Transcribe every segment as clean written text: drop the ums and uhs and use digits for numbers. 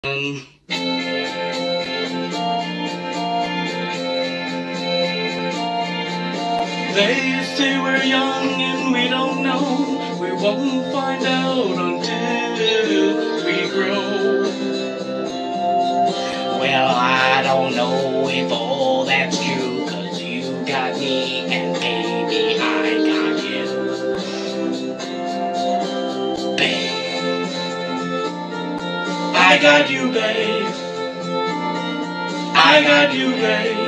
They say we're young and we don't know. We won't find out until we grow. Well, I don't know if all that's true, 'cause you got me and baby I got you. Babe, I got you, babe. I got you, babe.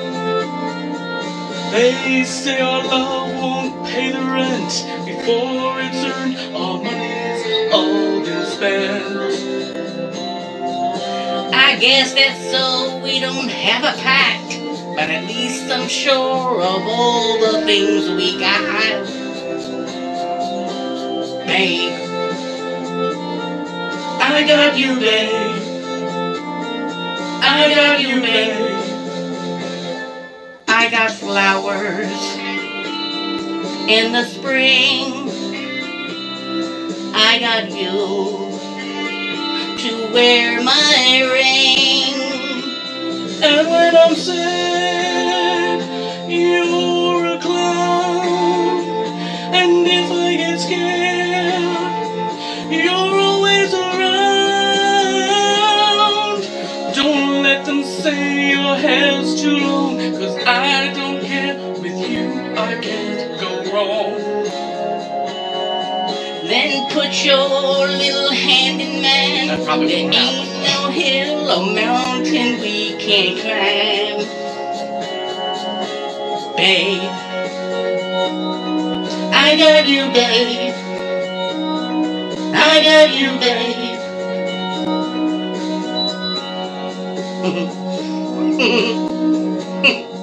They say our love won't pay the rent before it's earned. Our money's all been spent. I guess that's so we don't have a pact, but at least I'm sure of all the things we got. Babe, I got you, babe. I got you, babe. I got flowers in the spring. I got you to wear my ring. And when I'm sad, you're a clown. And if I get scared, you're always around. Don't let them say your hair's too long, 'cause I don't care. With you I can't go wrong. Then put your little hand in mine. There ain't no hill or mountain we can't climb. Babe, I got you, babe. I got you, babe.